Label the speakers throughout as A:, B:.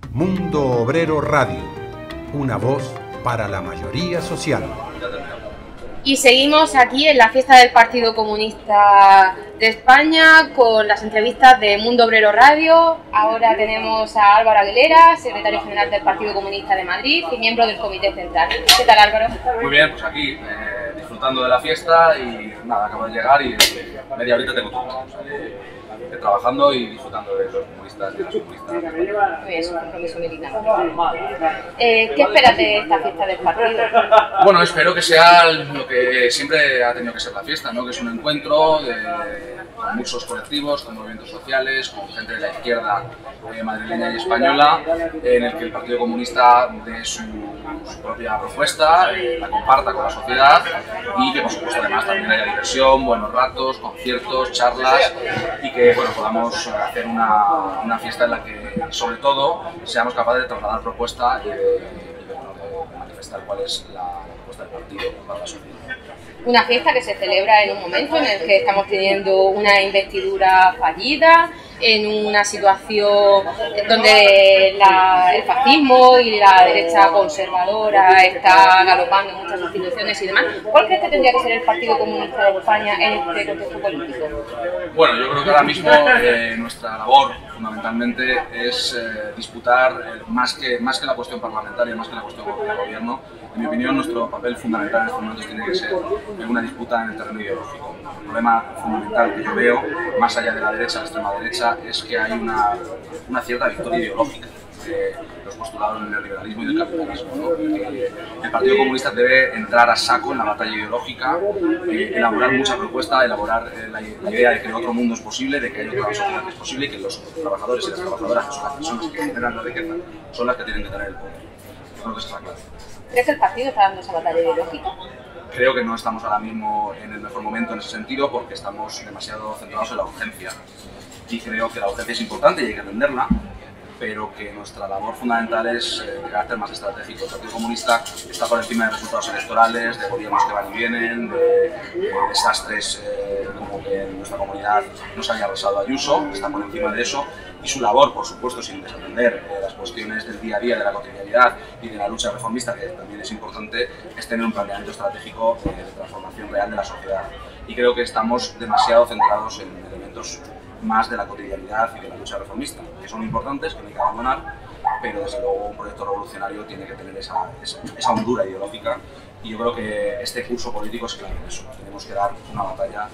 A: Mundo Obrero Radio, una voz para la mayoría social.
B: Y seguimos aquí en la fiesta del Partido Comunista de España con las entrevistas de Mundo Obrero Radio. Ahora tenemos a Álvaro Aguilera, secretario general del Partido Comunista de Madrid y miembro del Comité Central. ¿Qué tal, Álvaro?
C: Muy bien, pues aquí disfrutando de la fiesta y nada, acabo de llegar y media horita tengo todo. Trabajando y disfrutando de los comunistas y de las comunistas.
B: Muy bien, es un compromiso militante. ¿Qué esperas de esta fiesta del partido?
C: Bueno, espero que sea lo que siempre ha tenido que ser la fiesta, ¿no? Que es un encuentro con muchos colectivos, con movimientos sociales, con gente de la izquierda madrileña y española, en el que el Partido Comunista dé su propia propuesta, la comparta con la sociedad y que por supuesto además también haya diversión, buenos ratos, conciertos, charlas y que bueno, podamos hacer una fiesta en la que sobre todo seamos capaces de trasladar propuesta y de manifestar cuál es la propuesta del partido para la sociedad.
B: Una fiesta que se celebra en un momento en el que estamos teniendo una investidura fallida, en una situación donde el fascismo y la derecha conservadora está galopando en muchas instituciones y demás. ¿Cuál crees que tendría que ser el Partido Comunista de España en este contexto político?
C: Bueno, yo creo que ahora mismo nuestra labor fundamentalmente es disputar más que la cuestión parlamentaria, más que la cuestión del gobierno. En mi opinión, nuestro papel fundamental en estos momentos tiene que ser una disputa en el terreno ideológico. El problema fundamental que yo veo, más allá de la derecha, la extrema derecha, es que hay una cierta victoria ideológica de los postulados del neoliberalismo y del capitalismo, ¿no? El Partido Comunista debe entrar a saco en la batalla ideológica, elaborar mucha propuesta, elaborar la idea de que el otro mundo es posible, de que hay otra sociedad que es posible y que los trabajadores y las trabajadoras, que son las personas que generan la riqueza, son las que tienen que tener el poder. Yo creo que esa es la clave.
B: ¿Crees que el partido está dando esa batalla ideológica?
C: Creo que no estamos ahora mismo en el mejor momento en ese sentido porque estamos demasiado centrados en la urgencia. Y creo que la urgencia es importante y hay que atenderla, pero que nuestra labor fundamental es de carácter más estratégico. El Partido Comunista está por encima de resultados electorales, de gobiernos que van y vienen, de desastres como que en nuestra comunidad no se haya arrasado Ayuso, está por encima de eso. Y su labor, por supuesto, sin desatender las cuestiones del día a día, de la cotidianidad y de la lucha reformista, que también es importante, es tener un planteamiento estratégico de transformación real de la sociedad. Y creo que estamos demasiado centrados en elementos más de la cotidianidad y de la lucha reformista, que son importantes, que no hay que abandonar, pero desde luego un proyecto revolucionario tiene que tener esa hondura ideológica y yo creo que este curso político es clave en eso. Tenemos que dar una batalla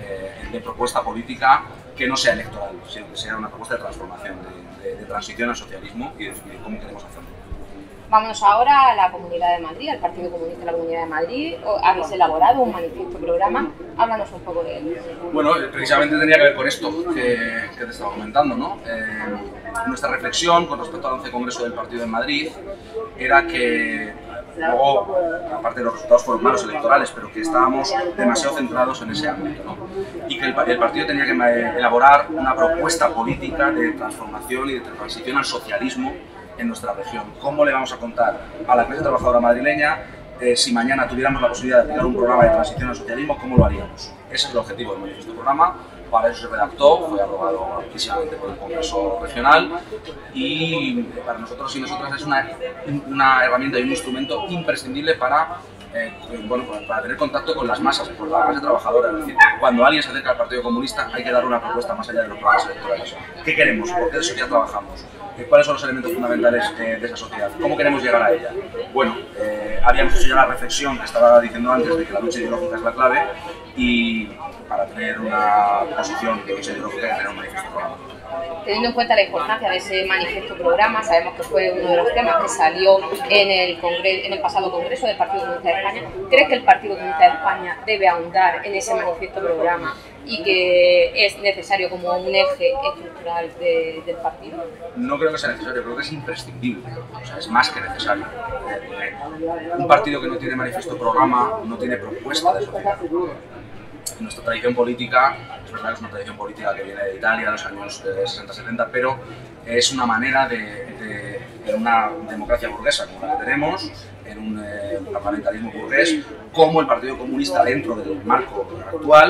C: de propuesta política que no sea electoral, sino que sea una propuesta de transformación, de transición al socialismo y de cómo queremos hacerlo.
B: Vámonos ahora a la Comunidad de Madrid, al Partido Comunista de la Comunidad de Madrid. Habéis elaborado un manifiesto programa. Háblanos un poco de él. Bueno,
C: precisamente tenía que ver con esto que te estaba comentando, ¿no? Nuestra reflexión con respecto al 11 Congreso del Partido en Madrid era que luego, aparte de los resultados fueron malos electorales, pero que estábamos demasiado centrados en ese ámbito, ¿no? Y que el partido tenía que elaborar una propuesta política de transformación y de transición al socialismo en nuestra región. ¿Cómo le vamos a contar a la clase trabajadora madrileña si mañana tuviéramos la posibilidad de aplicar un programa de transición al socialismo, cómo lo haríamos? Ese es el objetivo del manifiesto programa. Para eso se redactó, fue aprobado amplísimamente por el Congreso Regional y para nosotros y nosotras es una herramienta y un instrumento imprescindible para tener contacto con las masas, con la clase trabajadora. Es decir, cuando alguien se acerca al Partido Comunista hay que dar una propuesta más allá de los programas electorales. ¿Qué queremos? ¿Por qué de sociedad trabajamos? ¿Cuáles son los elementos fundamentales de esa sociedad? ¿Cómo queremos llegar a ella? Bueno, habíamos hecho ya la reflexión que estaba diciendo antes de que la lucha ideológica es la clave y para tener una posición de lucha ideológica hay que tener un manifiesto programa.
B: Teniendo en cuenta la importancia de ese manifiesto programa, sabemos que fue uno de los temas que salió en el pasado Congreso del Partido Comunista de España. ¿Crees que el Partido Comunista de España debe ahondar en ese manifiesto programa y que es necesario como un eje estructural del partido?
C: No creo que sea necesario, creo que es imprescindible, o sea, es más que necesario. Un partido que no tiene manifiesto programa no tiene propuesta de sociedad. Nuestra tradición política, es verdad que es una tradición política que viene de Italia, de los años 60-70, pero es una manera en una democracia burguesa como la que tenemos, en un parlamentarismo burgués, como el Partido Comunista dentro del marco actual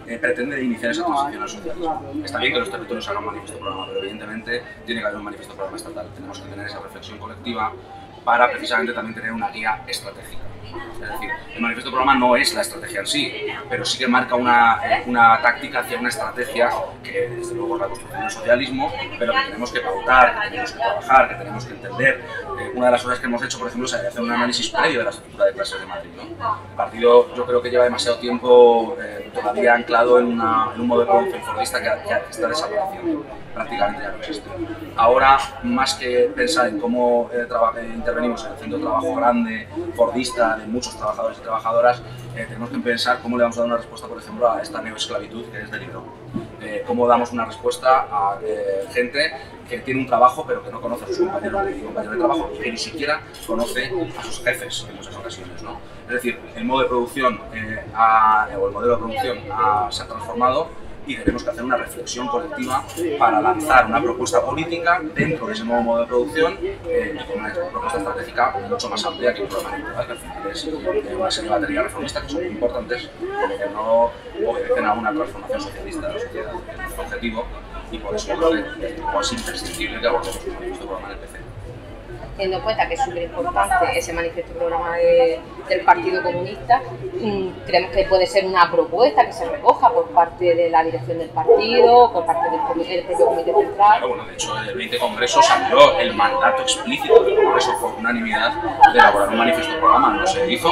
C: pretende iniciar esa transición al socialismo. Está bien que los territorios hagan un manifiesto programa, pero evidentemente tiene que haber un manifiesto programa estatal. Tenemos que tener esa reflexión colectiva para precisamente también tener una guía estratégica. Es decir, el manifiesto programa no es la estrategia en sí, pero sí que marca una táctica hacia una estrategia que desde luego es la construcción del socialismo, pero que tenemos que pautar, que tenemos que trabajar, que tenemos que entender. Una de las cosas que hemos hecho, por ejemplo, es hacer un análisis previo de la estructura de clases de Madrid, ¿no? El partido, yo creo que lleva demasiado tiempo todavía anclado en un modelo de producción fordista que está desapareciendo, prácticamente ya no existe. Ahora, más que pensar en cómo intervenimos en el centro de trabajo grande, fordista, de muchos trabajadores y trabajadoras, tenemos que pensar cómo le vamos a dar una respuesta, por ejemplo, a esta neoesclavitud que es del libro. Cómo damos una respuesta a gente que tiene un trabajo pero que no conoce a sus compañeros de trabajo, que ni siquiera conoce a sus jefes en muchas ocasiones, ¿no? Es decir, el modo de producción o el modelo de producción se ha transformado y tenemos que hacer una reflexión colectiva para lanzar una propuesta política dentro de ese nuevo modo de producción y con una propuesta estratégica mucho más amplia que un programa electoral, que al final es una serie de baterías reformistas que son muy importantes, pero que no obedecen a una transformación socialista de la sociedad, que es nuestro objetivo, y por eso creo que es imprescindible que abordemos un manifiesto programa en el PC.
B: Teniendo en cuenta que es súper importante ese manifiesto programa del Partido Comunista, creemos que puede ser una propuesta que se recoja por parte de la dirección del partido, por parte del propio Comité Central.
C: Claro, bueno, de hecho, en el 20 Congreso salió el mandato explícito del Congreso por unanimidad de elaborar un manifiesto programa. No se hizo,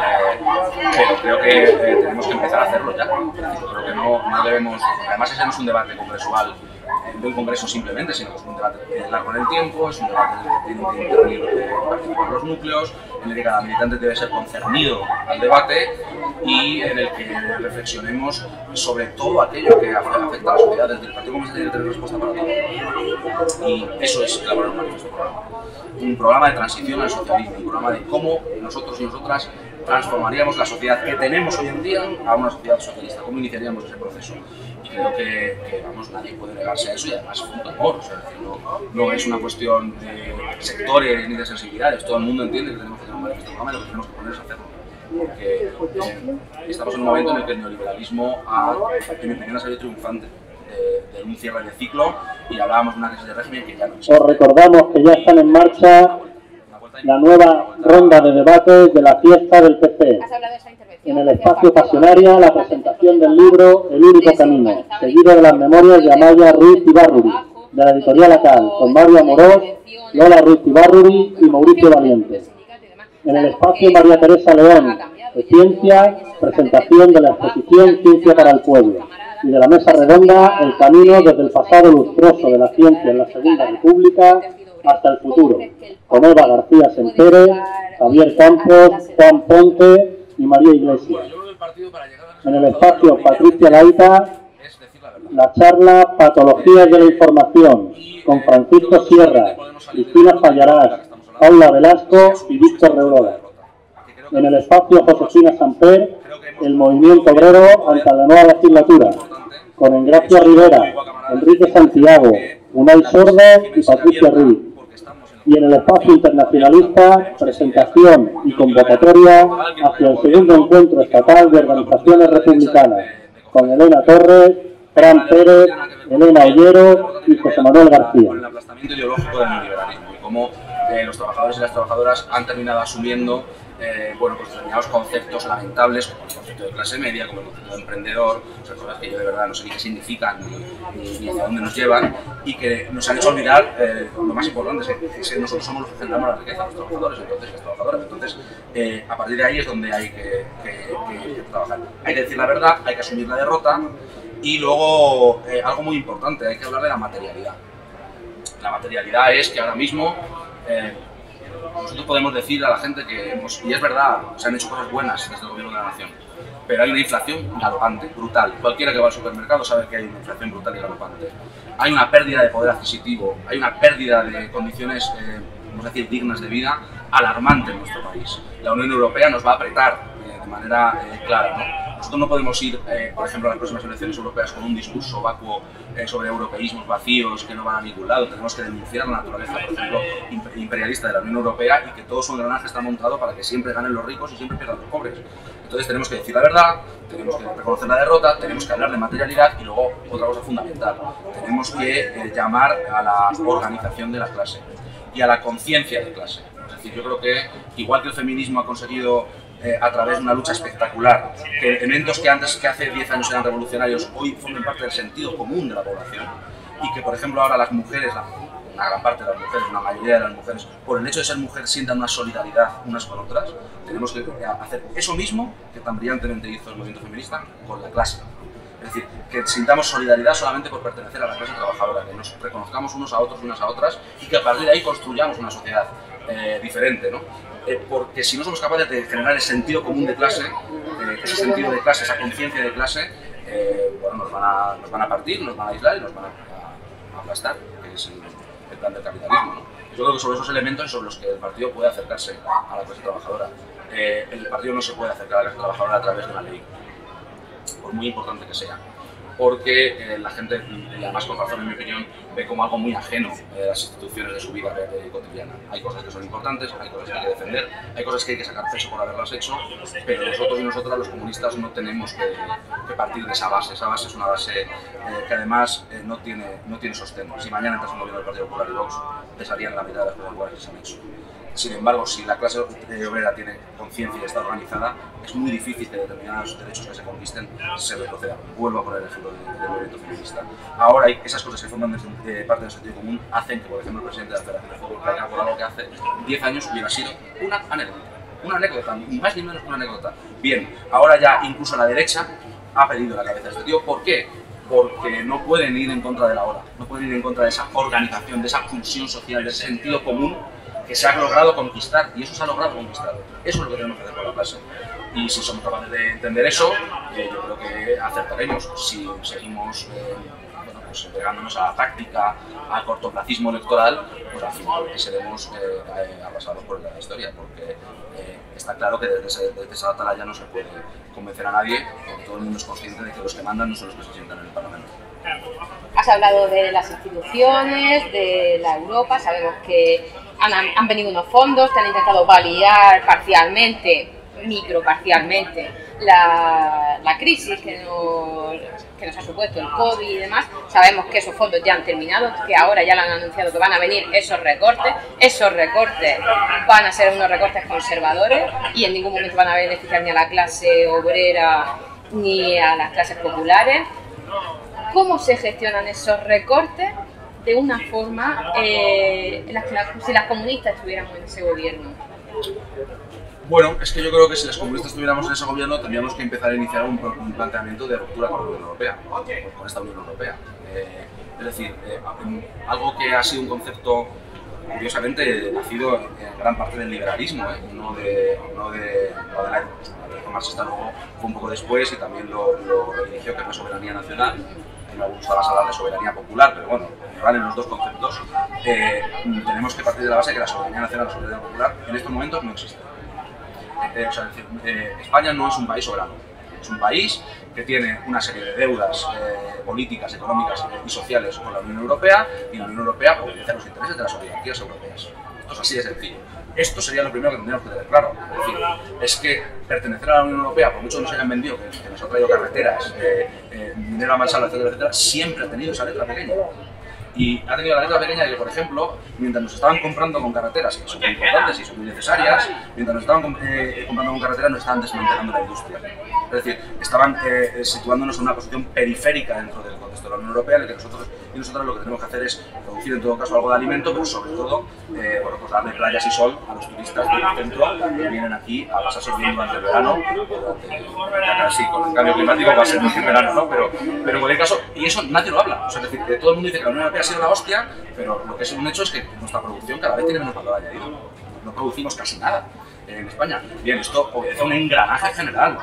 C: pero creo que tenemos que empezar a hacerlo ya. Creo que no debemos. Además, ese no es un debate congresual de un congreso simplemente, sino que es un debate largo en el tiempo, es un debate en el que tienen que intervenir participar los núcleos, en el que cada militante debe ser concernido al debate y en el que reflexionemos sobre todo aquello que afecta a la sociedad. Desde el Partido Comunista tiene que tener respuesta para todo. Y eso es elaborar un manifiesto programa. Un programa de transición al socialismo, un programa de cómo nosotros y nosotras transformaríamos la sociedad que tenemos hoy en día a una sociedad socialista, cómo iniciaríamos ese proceso. Y creo que vamos, nadie puede negarse a eso y además es un temor, o sea, no es una cuestión de sectores ni de sensibilidades, todo el mundo entiende que tenemos que tener un manifiesto programa y lo que tenemos que poner es hacerlo. Porque estamos en un momento en el que el neoliberalismo en mi opinión ha salido triunfante de un cierre de ciclo y hablábamos de una crisis de régimen que ya no existe.
D: Os recordamos que ya están en marcha la nueva ronda de debates de la fiesta del PC. En el espacio Pasionaria, la presentación del libro El único camino, seguido de las memorias de Amaya Ruiz Ibarruri, de la editorial ACAL, con Mario Amorós, Lola Ruiz Ibarruri y Mauricio Valiente. En el espacio María Teresa León, de Ciencia, presentación de la exposición Ciencia para el Pueblo, y de la mesa redonda El camino desde el pasado lustroso de la ciencia en la Segunda República hasta el futuro, con Eva García Sempere, Javier Campos, Juan Ponte y María Iglesias. En el espacio Patricia Laita, la charla Patologías de la Información, con Francisco Sierra, Cristina Fallarás, Paula Velasco y Víctor Reurola. En el espacio Josefina Samper, el movimiento obrero ante la nueva legislatura, con Engracia Rivera, Enrique Santiago, Unai Sordo y Patricia Ruiz. Y en el espacio internacionalista, presentación y convocatoria hacia el segundo encuentro estatal de organizaciones republicanas, con Elena Torres, Fran Pérez, Elena Ollero y José Manuel García.
C: Con el aplastamiento ideológico del neoliberalismo y cómo los trabajadores y las trabajadoras han terminado asumiendo pues determinados conceptos lamentables, como el concepto de clase media, como el concepto de emprendedor, o sea, cosas que yo de verdad no sé ni qué significan ni hacia dónde nos llevan, y que nos han hecho olvidar lo más importante, es que nosotros somos los que generamos la riqueza, los trabajadores, entonces las trabajadoras. Entonces, a partir de ahí es donde hay que trabajar. Hay que decir la verdad, hay que asumir la derrota, y luego algo muy importante, hay que hablar de la materialidad. La materialidad es que ahora mismo nosotros podemos decir a la gente que, y es verdad, se han hecho cosas buenas desde el gobierno de la nación, pero hay una inflación galopante, brutal. Cualquiera que va al supermercado sabe que hay una inflación brutal y galopante. Hay una pérdida de poder adquisitivo, hay una pérdida de condiciones, vamos a decir, dignas de vida, alarmante en nuestro país. La Unión Europea nos va a apretar de manera clara, ¿no? Nosotros no podemos ir, por ejemplo, a las próximas elecciones europeas con un discurso vacuo sobre europeísmos vacíos que no van a ningún lado. Tenemos que denunciar la naturaleza, por ejemplo, imperialista de la Unión Europea y que todo su engranaje está montado para que siempre ganen los ricos y siempre pierdan los pobres. Entonces tenemos que decir la verdad, tenemos que reconocer la derrota, tenemos que hablar de materialidad y luego otra cosa fundamental, tenemos que llamar a la organización de la clase y a la conciencia de clase. Es decir, yo creo que igual que el feminismo ha conseguido a través de una lucha espectacular que elementos que hace 10 años eran revolucionarios hoy formen parte del sentido común de la población y que por ejemplo ahora las mujeres, una gran parte de las mujeres, una mayoría de las mujeres, por el hecho de ser mujeres sientan una solidaridad unas con otras, tenemos que hacer eso mismo que tan brillantemente hizo el movimiento feminista con la clase. Es decir, que sintamos solidaridad solamente por pertenecer a la clase trabajadora, que nos reconozcamos unos a otros y unas a otras y que a partir de ahí construyamos una sociedad diferente, ¿no? Porque si no somos capaces de generar el sentido común de clase, ese sentido de clase, esa conciencia de clase, bueno, nos van a partir, nos van a aislar y nos van a aplastar, que es el plan del capitalismo, ¿no? Yo creo que sobre esos elementos es sobre los que el partido puede acercarse a la clase trabajadora. El partido no se puede acercar a la clase trabajadora a través de una ley, por muy importante que sea, porque la gente, y además con razón en mi opinión, ve como algo muy ajeno a las instituciones de su vida cotidiana. Hay cosas que son importantes, hay cosas que hay que defender, hay cosas que hay que sacar peso por haberlas hecho, pero nosotros y nosotras los comunistas no tenemos que partir de esa base. Esa base es una base que además no tiene sostén. Si mañana entras en el gobierno del Partido Popular y Vox, desharían la mitad de las cosas buenas que se han hecho. Sin embargo, si la clase obrera tiene conciencia y está organizada, es muy difícil que determinados derechos que se conquisten se retrocedan. Vuelvo a poner el ejemplo del movimiento feminista. Ahora esas cosas que forman parte del sentido común hacen que, por ejemplo, el presidente de la Federación de Fútbol caiga por algo que hace 10 años hubiera sido una anécdota. Una anécdota, ni más ni menos que una anécdota. Bien, ahora ya incluso la derecha ha pedido la cabeza de este tío. ¿Por qué? Porque no pueden ir en contra de la ola, no pueden ir en contra de esa organización, de esa pulsión social, de ese sentido común que se ha logrado conquistar, y eso se ha logrado conquistar. Eso es lo que tenemos que hacer con la clase. Y si somos capaces de entender eso, yo creo que acertaremos. Si seguimos bueno, pues entregándonos a la táctica, al cortoplacismo electoral, pues al final seremos arrasados por la historia, porque está claro que desde esa atalaya no se puede convencer a nadie, porque todo el mundo es consciente de que los que mandan no son los que se sientan en el Parlamento.
B: Has hablado de las instituciones, de la Europa, sabemos que han venido unos fondos que han intentado paliar parcialmente, microparcialmente, la crisis que nos ha supuesto el COVID y demás. Sabemos que esos fondos ya han terminado, que ahora ya lo han anunciado que van a venir esos recortes van a ser unos recortes conservadores y en ningún momento van a beneficiar ni a la clase obrera ni a las clases populares. ¿Cómo se gestionan esos recortes de una forma en la que si las comunistas estuviéramos en ese gobierno?
C: Bueno, es que yo creo que si los comunistas estuviéramos en ese gobierno tendríamos que empezar a iniciar un planteamiento de ruptura con la Unión Europea, con esta Unión Europea. Es decir, algo que ha sido un concepto curiosamente nacido en gran parte del liberalismo, no de la reforma marxista, luego fue un poco después y también lo dirigió, que es la soberanía nacional. Me gusta más hablar de soberanía popular, pero bueno, valen los dos conceptos. Tenemos que partir de la base de que la soberanía nacional y la soberanía popular en estos momentos no existen. O sea, es decir, España no es un país soberano, es un país que tiene una serie de deudas políticas, económicas y sociales con la Unión Europea, y la Unión Europea obedece a los intereses de las oligarquías europeas. Esto es así de sencillo. Esto sería lo primero que tendríamos que tener claro. Es decir, es que pertenecer a la Unión Europea, por mucho que nos hayan vendido, que nos ha traído carreteras, dinero a mansalva, etcétera, etcétera, siempre ha tenido esa letra pequeña. Y ha tenido la letra pequeña de que, por ejemplo, mientras nos estaban comprando con carreteras, que son muy importantes y son muy necesarias, mientras nos estaban comprando con carreteras, nos estaban desmantelando la industria. Es decir, estaban situándonos en una posición periférica dentro del contexto de la Unión Europea, en el que nosotros y nosotras lo que tenemos que hacer es producir en todo caso algo de alimento, pero sobre todo bueno, pues darle playas y sol a los turistas del centro que vienen aquí a pasarse bien durante el verano, ya casi con el cambio climático va a ser mucho verano, ¿no? Pero en cualquier caso, y eso nadie lo habla. O sea, es decir, todo el mundo dice que la Unión Europea ha sido la hostia, pero lo que es un hecho es que nuestra producción cada vez tiene menos valor añadido. No producimos casi nada en España. Bien, esto obedece a un engranaje general.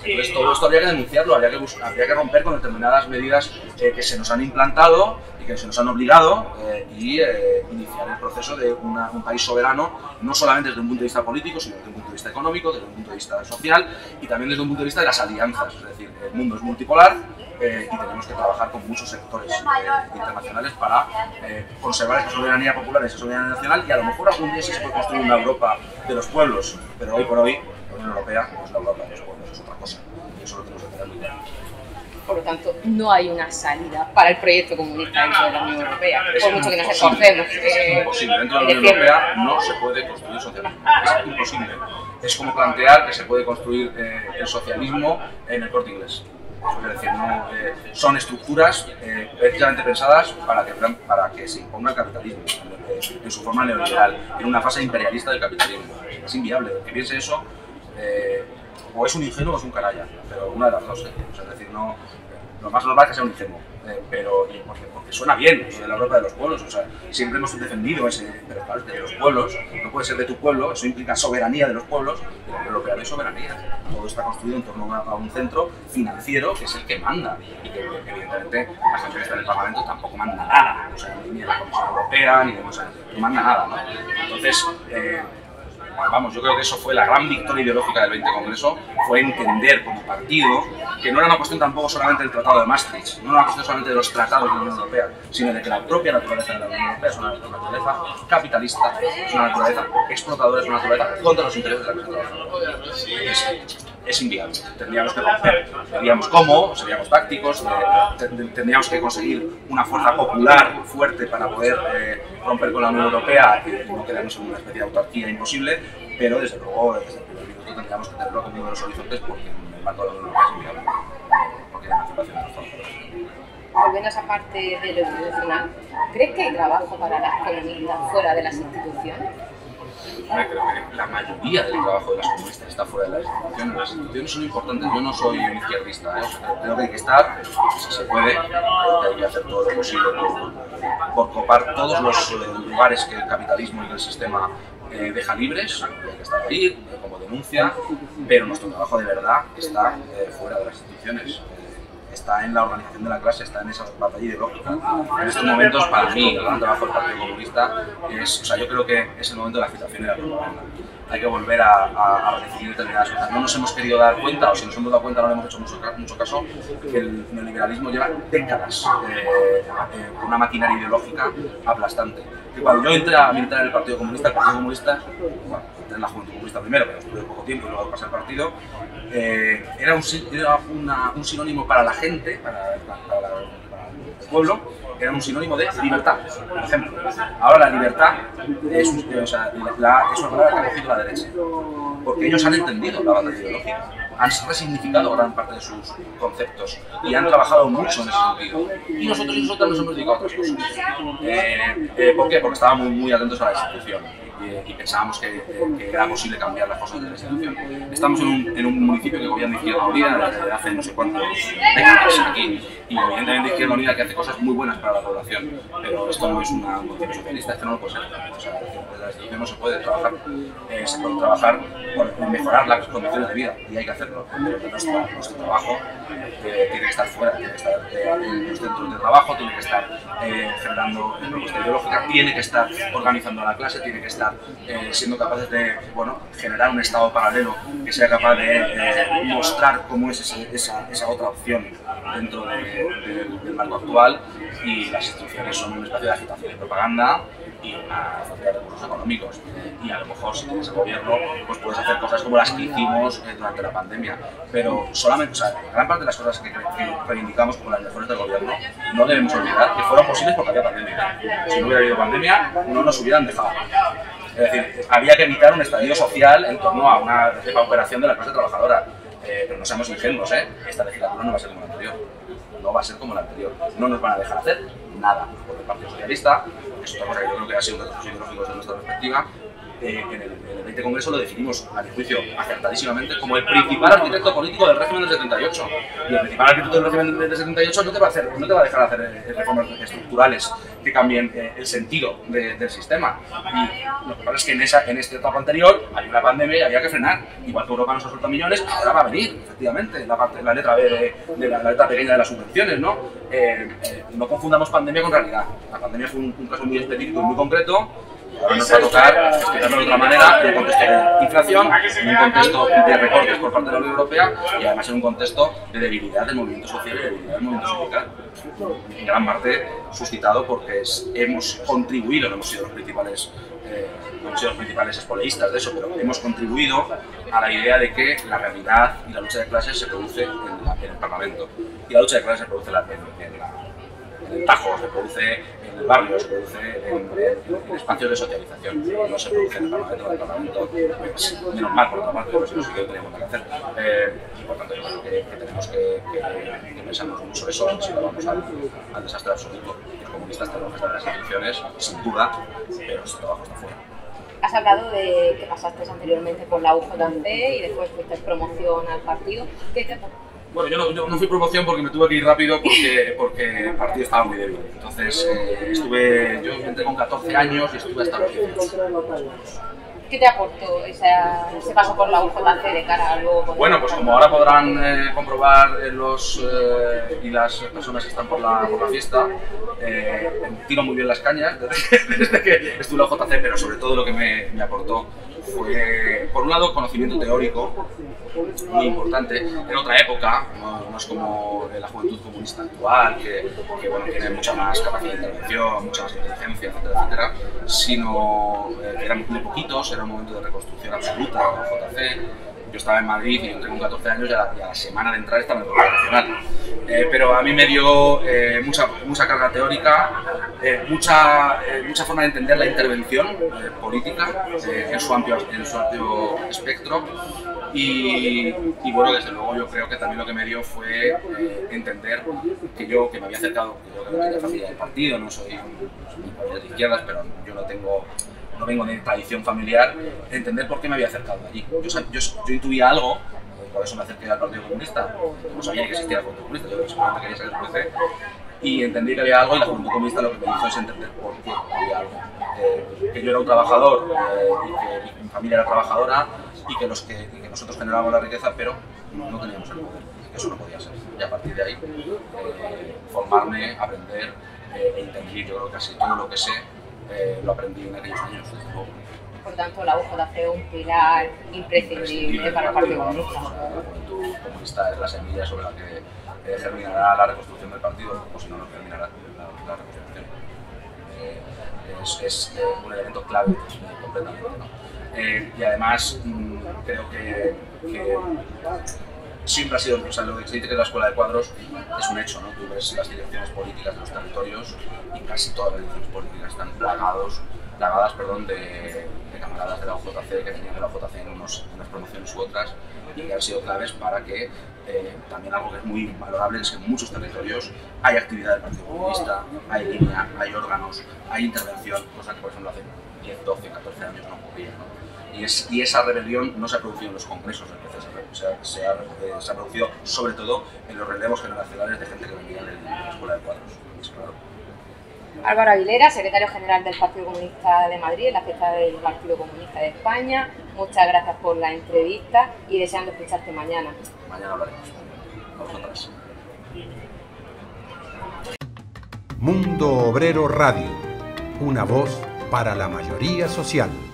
C: Entonces todo esto habría que denunciarlo, habría que romper con determinadas medidas que se nos han implantado y que se nos han obligado y iniciar el proceso de un país soberano, no solamente desde un punto de vista político, sino desde un punto de vista económico, desde un punto de vista social y también desde un punto de vista de las alianzas. Es decir, el mundo es multipolar y tenemos que trabajar con muchos sectores internacionales para conservar esa soberanía popular, esa soberanía nacional, y a lo mejor algún día sí se puede construir una Europa de los pueblos, pero hoy por hoy la Unión Europea no es la Europa de los pueblos, es otra cosa, y eso lo tenemos que tener muy claro.
B: Por lo tanto, no hay una salida para el proyecto comunista dentro de la Unión Europea, por mucho que nos esforcemos.
C: Es imposible, dentro de la Unión Europea no se puede construir socialismo, es imposible. Es como plantear que se puede construir el socialismo en el Corte Inglés. Es decir, no, son estructuras precisamente pensadas para que se imponga el capitalismo en su forma neoliberal, en una fase imperialista del capitalismo. Es inviable. El que piense eso o es un ingenuo o es un canalla, pero una de las dos. Es decir, no, lo más normal es que sea un ingenuo, pero porque suena bien, de la Europa de los pueblos. O sea, siempre hemos defendido ese, pero claro, de los pueblos, no puede ser de tu pueblo, eso implica soberanía de los pueblos, y en la Unión Europea no hay soberanía. Todo está construido en torno a un centro financiero que es el que manda, y que evidentemente la gente que está en el Parlamento tampoco manda nada, o sea, ni de la Comisión Europea, ni de, o sea, no manda nada, ¿no? Entonces, vamos, yo creo que eso fue la gran victoria ideológica del 20 Congreso, fue entender como partido que no era una cuestión tampoco solamente del Tratado de Maastricht, no era una cuestión solamente de los tratados de la Unión Europea, sino de que la propia naturaleza de la Unión Europea es una naturaleza capitalista, es una naturaleza explotadora, es una naturaleza contra los intereses de la clase trabajadora. Es inviable, tendríamos que romper, veríamos cómo, seríamos tácticos, tendríamos que conseguir una fuerza popular fuerte para poder romper con la Unión Europea y no quedarnos en una especie de autarquía imposible, pero desde luego desde el primer minuto tendríamos que tenerlo como uno de los horizontes porque en el marco de la Unión Europea es inviable, porque la emancipación de los trabajadores.
B: Volviendo a esa parte de lo institucional, ¿crees que hay trabajo para las comunidades fuera de las instituciones?
C: Creo que la mayoría del trabajo de las comunistas está fuera de las instituciones. Las instituciones son importantes. Yo no soy un izquierdista, o sea, creo que hay que estar, si se puede, hay que hacer todo lo posible por copar todos los lugares que el capitalismo y el sistema deja libres. Hay que estar ahí como denuncia, pero nuestro trabajo de verdad está fuera de las instituciones. Está en la organización de la clase, está en esa batalla ideológica. En estos momentos, para mí, el gran trabajo del Partido Comunista es, o sea, yo creo que es el momento de la agitación y la propaganda. Hay que volver a redefinir determinadas cosas. No nos hemos querido dar cuenta, o si nos hemos dado cuenta no le hemos hecho mucho caso, que el neoliberalismo lleva décadas con una maquinaria ideológica aplastante. Que cuando yo entré a militar en el Partido Comunista, bueno, entré en la Juventud Comunista primero, pero estuve poco tiempo y luego pasé al partido, era un sinónimo para la gente, para el pueblo, era un sinónimo de libertad, por ejemplo. Ahora la libertad es una palabra que ha cogido la derecha, porque ellos han entendido la batalla ideológica, han resignificado gran parte de sus conceptos y han trabajado mucho en ese sentido. Y nosotros nos hemos dedicado a otras cosas. ¿Por qué? Porque estábamos muy atentos a la institución y pensábamos que era posible cambiar las cosas de la institución. Estamos en un municipio que gobierna Izquierda Unida desde hace no sé cuántos décadas aquí, y evidentemente Izquierda Unida que hace cosas muy buenas para la población, pero esto no es un municipio socialista, esto no lo puede ser. O sea, desde la institución no se puede trabajar, se puede trabajar por mejorar las condiciones de vida y hay que hacerlo, pero nuestro trabajo tiene que estar fuera, tiene que estar en los centros de trabajo, tiene que estar generando propuesta ideológica, tiene que estar organizando a la clase, tiene que estar siendo capaces de generar un estado paralelo que sea capaz de mostrar cómo es esa otra opción dentro del marco actual, y las instituciones son un espacio de agitación y propaganda y una fuente de recursos económicos. Y a lo mejor si tienes el gobierno pues puedes hacer cosas como las que hicimos durante la pandemia, pero solamente, o sea, gran parte de las cosas que reivindicamos como las mejores del gobierno no debemos olvidar que fueron posibles porque había pandemia. Si no hubiera habido pandemia no nos hubieran dejado. Es decir, había que evitar un estallido social en torno a una operación de la clase trabajadora. Pero no seamos ingenuos, esta legislatura no va a ser como la anterior. No va a ser como la anterior. No nos van a dejar hacer nada. Porque el Partido Socialista, que es otra cosa que yo creo que ha sido un retroceso ideológico desde nuestra perspectiva, en el 20 Congreso lo definimos, a mi juicio, acertadísimamente, como el principal arquitecto político del régimen del 78. Y el principal arquitecto del régimen del 78 no te va a dejar hacer reformas estructurales que cambien el sentido del sistema. Y lo que pasa es que en esta etapa anterior había una pandemia y había que frenar. Igual que Europa nos ha soltado millones, ahora va a venir, efectivamente, la letra B de la letra pequeña de las subvenciones, ¿no? No confundamos pandemia con realidad. La pandemia fue un caso muy específico y muy concreto. Ahora nos va a tocar explicarlo de otra manera, en un contexto de inflación, en un contexto de recortes por parte de la Unión Europea y además en un contexto de debilidad del movimiento social y de debilidad del movimiento sindical. En gran parte suscitado porque hemos contribuido, no hemos sido los principales espoleístas de eso, pero hemos contribuido a la idea de que la realidad y la lucha de clases se produce en el Parlamento. Y la lucha de clases se produce en el Tajo, se produce en el barrio, se produce en espacios de socialización, no se produce en el Parlamento. En el Parlamento, pues, menos mal, por otra parte, pero sí que tenemos que hacer. Y por tanto, yo creo que tenemos que pensarnos mucho eso, si no vamos al desastre absoluto. Los comunistas tenemos que estar en las instituciones, sin duda, pero ese trabajo está fuera.
B: Has hablado de que pasaste anteriormente por la UJC y después fuiste promoción al partido. ¿Qué te pasó?
C: Bueno, yo no fui promoción porque me tuve que ir rápido porque el partido estaba muy débil. Entonces, yo entré con 14 años y estuve hasta los 18.
B: ¿Qué te aportó ese paso por la UJC de cara a luego?
C: Bueno, pues como ahora podrán comprobar y las personas que están por la fiesta, tiro muy bien las cañas desde que estuve en la UJC, pero sobre todo lo que me aportó fue, por un lado, conocimiento teórico muy importante. En otra época, no es como la juventud comunista actual, que bueno, tiene mucha más capacidad de intervención, mucha más inteligencia, etcétera, etcétera, sino que eran muy poquitos, era un momento de reconstrucción absoluta de la JC. Yo estaba en Madrid y entré con 14 años y a la semana de entrar estaba en el Gobierno Nacional. Pero a mí me dio mucha carga teórica, mucha forma de entender la intervención política en su amplio espectro. Y bueno, desde luego yo creo que también lo que me dio fue entender que me había acercado, que yo no tenía familia del partido, no soy de izquierdas, pero yo no vengo de tradición familiar, entender por qué me había acercado allí. Yo intuía algo, por eso me acerqué al Partido Comunista, no sabía que existía el Partido Comunista, yo simplemente quería ser del PC, y entendí que había algo y la Juventud Comunista lo que me hizo es entender por qué había algo. Que yo era un trabajador y que mi familia era trabajadora y que nosotros generábamos la riqueza, pero no teníamos el poder, que eso no podía ser. Y a partir de ahí, formarme, aprender e entender, yo creo que casi todo lo que sé, lo aprendí en aquellos años.
B: Por tanto, la UJC es un pilar imprescindible para el Partido Comunista.
C: La Juventud Comunista es la semilla sobre la que germinará la reconstrucción del partido, o si no, no germinará la reconstrucción. Es un elemento clave completamente, ¿no? Y además creo que siempre ha sido, o sea, lo que se dice que la escuela de cuadros es un hecho, ¿no? Tú ves las direcciones políticas de los territorios y casi todas las direcciones políticas están plagadas de camaradas de la UJC que tenían de la UJC en unas promociones u otras y que han sido claves para que también algo que es muy valorable es que en muchos territorios hay actividad del Partido Comunista, hay línea, hay órganos, hay intervención, cosa que por ejemplo hace 10, 12, 14 años no ocurría, ¿no? Y esa rebelión no se ha producido en los congresos del PC, se ha producido sobre todo en los relevos generacionales de gente que venía de la escuela de cuadros. Claro.
B: Álvaro Aguilera, secretario general del Partido Comunista de Madrid, en la fiesta del Partido Comunista de España. Muchas gracias por la entrevista y deseando escucharte mañana.
C: Mañana hablaremos. A vosotras.
A: Mundo Obrero Radio, una voz para la mayoría social.